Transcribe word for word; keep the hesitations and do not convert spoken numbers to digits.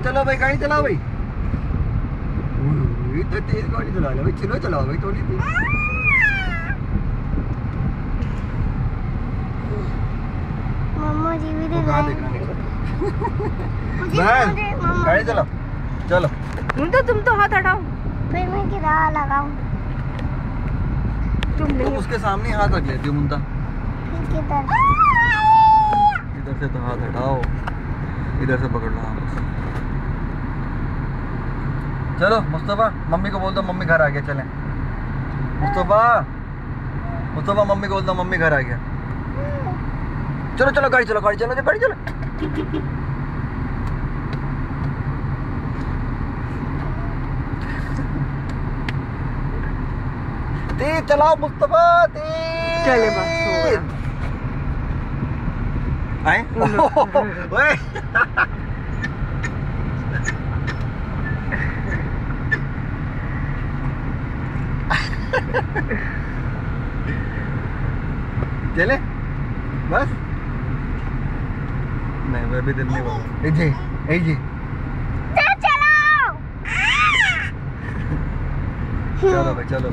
चलो भाई, गाड़ी चलाओ भाई। इतनी तेज गाड़ी चला लो भाई, चलो चलाओ भाई थोड़ी तेज। मम्मा जी भी कहाँ देखना नहीं गाड़ी चलाओ, चलो। तुम तो तुम तो हाथ हटाओ, फिर मैं किराया लगाऊं। तुम तुम नहीं। उसके सामने ही हाथ रख लेती हो मुंता। किधर? इधर से तो हाथ हटाओ, इधर से पकड़ लो। हाँ बस। चलो मुस्तफा, मम्मी को बोल दो मम्मी घर आ गया, चलें। मुस्तफा, मुस्तफा मम्मी को बोल दो मम्मी घर आ गया। चलो चलो गाड़ी चलो, गाड़ी चलो, गाड़ी चलो। तेज चलाओ मुस्तफा, तेज। चले बस हो गया। आए? ओए। चले बस। नहीं मैं भी दिल नहीं बोल। ए जी, ए जी चलो। चलो भाई चलो।